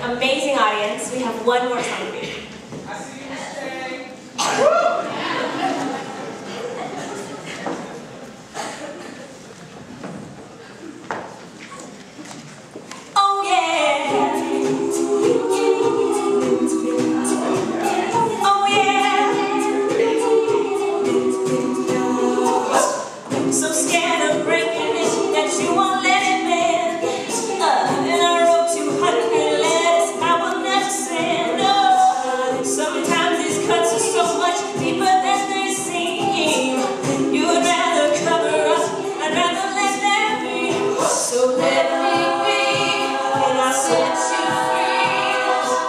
amazing audience. We have one more song for you. I see you, Cheng. Oh yeah. Oh yeah. So scared of breaking it that you won't let it bend. And I wrote 200 letters I will never send. Oh, sometimes these cuts are so much deeper than they seem. You would rather cover up, I'd rather let them be. So let me be, and I'll set you free.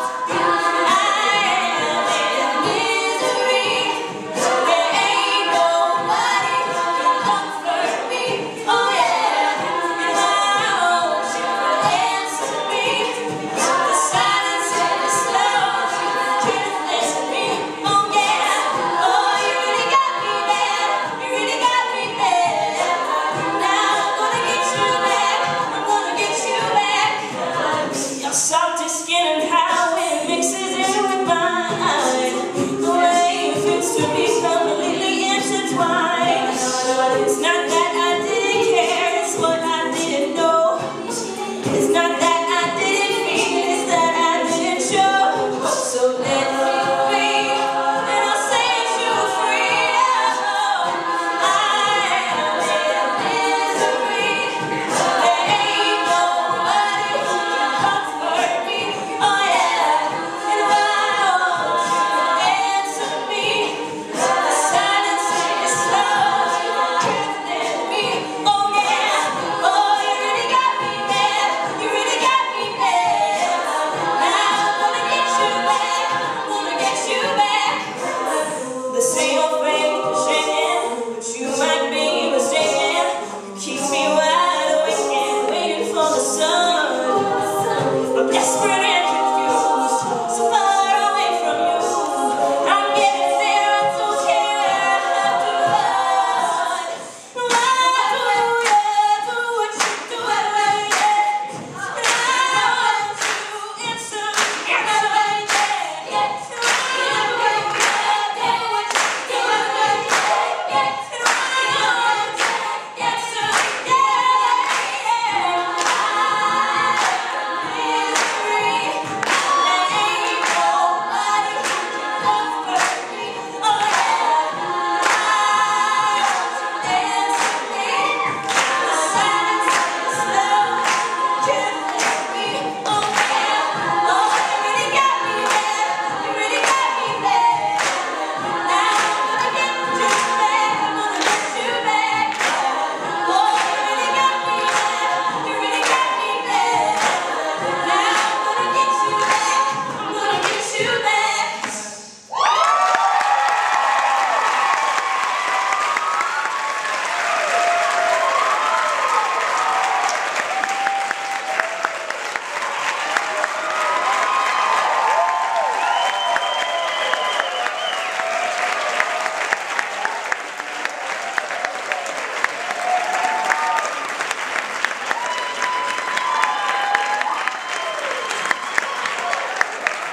I am in misery. There ain't nobody can comfort me. Oh yeah, and I hope you will answer me. The silence and the slow can't let me. Oh yeah, oh you really got me there. You really got me there. Now I'm gonna get you back. I'm gonna get you back. I'm sorry.